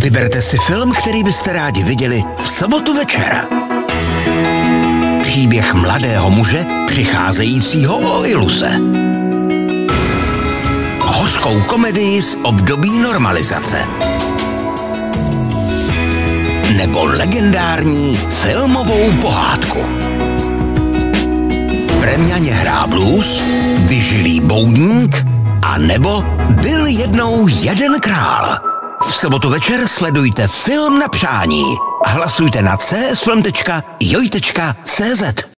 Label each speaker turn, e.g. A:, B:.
A: Vyberte si film, který byste rádi viděli v sobotu večer. Příběh mladého muže přicházejícího o iluse. Hořkou komedii z období normalizace. Nebo legendární filmovou pohádku. Premianě hrá blues, vyžilý boudník a nebo byl jednou jeden král. V sobotu večer sledujte film na přání. Hlasujte na csfilm.joj.cz.